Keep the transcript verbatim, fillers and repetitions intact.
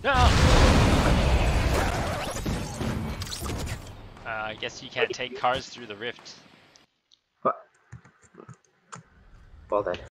No! Uh, I guess you can't take cars through the rift. What? Well then.